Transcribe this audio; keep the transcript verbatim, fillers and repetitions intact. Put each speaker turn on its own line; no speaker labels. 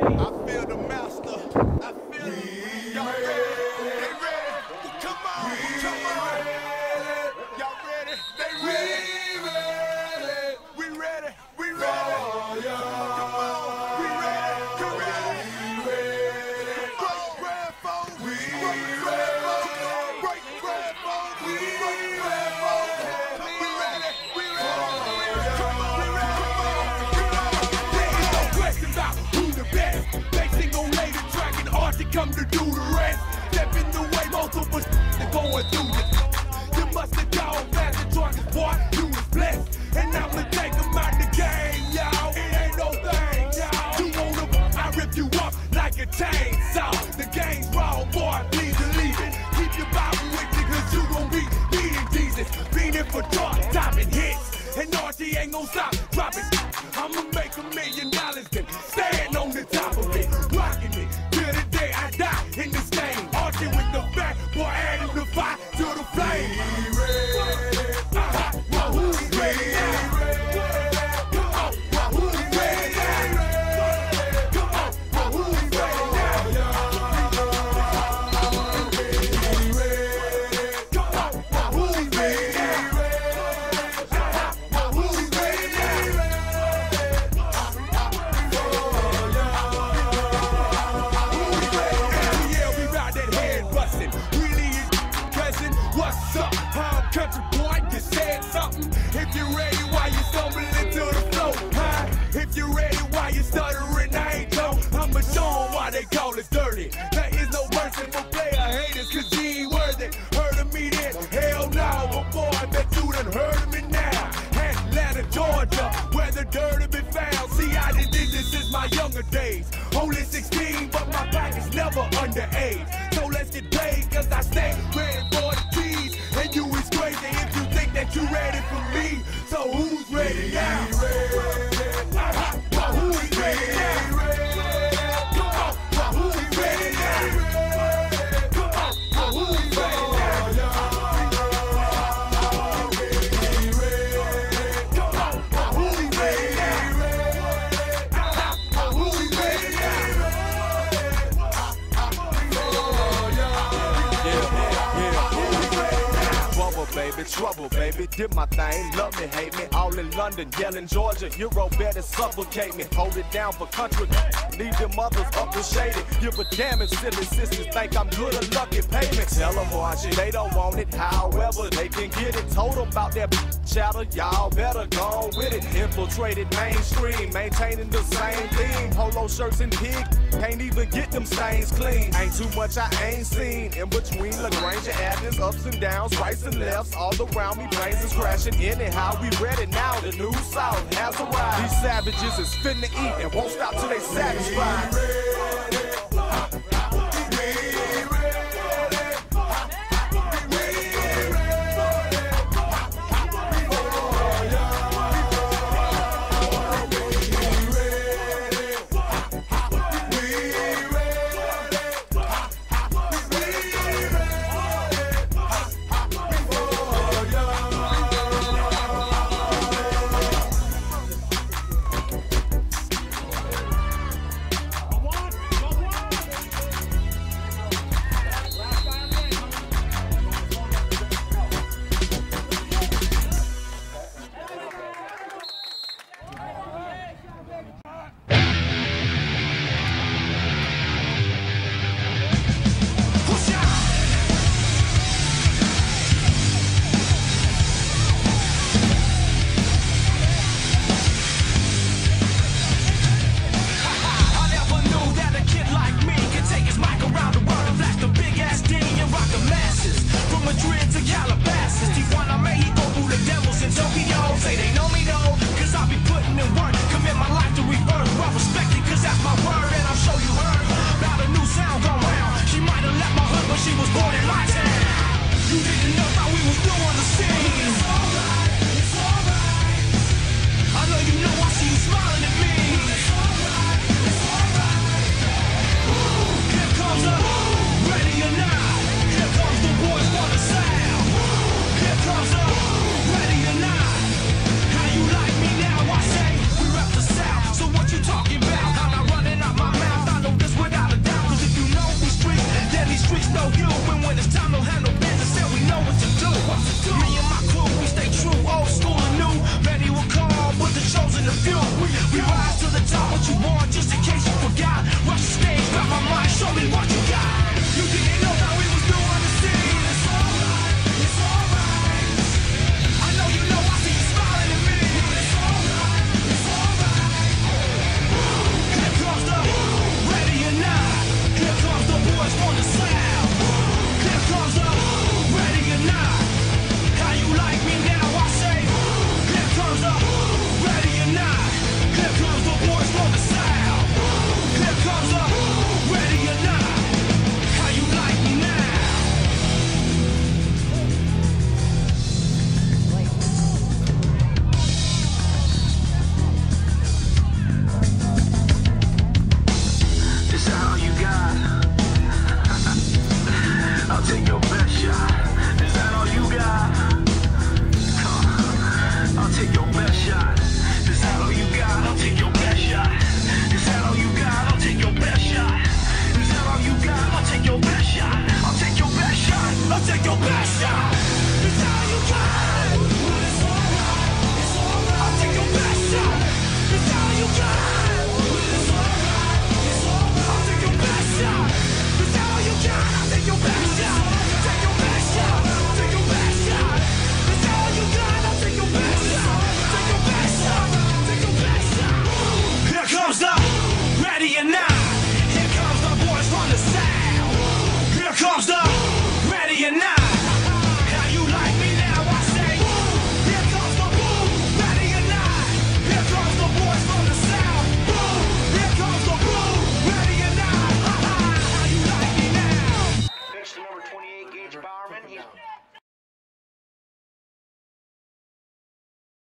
I feel the master. I feel it. Y'all ready? They ready? Well, come on, come on. Y'all ready? They ready? We ready? We ready? Come on, we ready? Come ready? Break bread, folks. Break bread, folks. Break bread, folks. Break bread, folks. We ready? We ready? Come on, we ready? Come on. There is no question about who the best. They sing on later track and art to come to do the rest. Step in the way, most of us are going through this. You must have gone fast and drunk as boy, you was blessed. And I'ma take them out the game, y'all. It ain't no thing, y'all. You wanna, I rip you up like a chainsaw. The game's wrong, boy, please believe it. Keep your Bible with you, cause you gon' be beating Jesus. Beating for dark, topping hits. And R T ain't gon' stop dropping. I'ma make a million dollars, then stand on the top of it. Rocking it, till the day I die in this game. R T with the back, boy, adding the fire to the flame. We ready. Uh-huh. Well, who's ready now? Come on, well, who's ready now? Come on, well, who's ready now? We ready. Come on, well, who's ready now? Uh-huh. Well, who's ready now? Every year we ride that head bustin'. Really is cousin, what's up? Huh, country boy, you said something. If you're ready, why you stumbling into the flow? Huh? If you're ready, why you stuttering? I ain't know. I'ma show 'em why they call it dirty. There is no mercy for player haters, cause you ain't worth it. Heard of me then? Hell no, but boy, I bet you done heard of me now. Atlanta, Georgia, where the dirt be found. See, I done did this since my younger days. Only sixteen, but my back is never underage. So let's get paid, cause I stay ready for the keys. And you is crazy if you think that you ready for me. So who's ready now? Uh-huh. Well, who's ready now? Come on, well, who's ready now? Come on, well, who's ready now? Come on, well, who's ready now? Uh-huh. Well, who's ready now?
Trouble, baby, trouble, baby, did my thing, love me, hate me, all in London, yelling Georgia, Euro better suffocate me, hold it down for country, leave them mothers up and shaded, give a damn if silly sisters think I'm good or lucky, pay me, tell them watch it, they don't want it, however, they can get it, told them about that chatter, y'all better go on with it, infiltrated mainstream, maintaining the same theme, polo shirts and pig, can't even get them stains clean, ain't too much I ain't seen, in between LaGrange Avenues, ups and downs, rights and lefts, all around me, planes is crashing, anyhow, we ready now, the new South has arrived, these savages is finna eat and won't stop till they satisfied.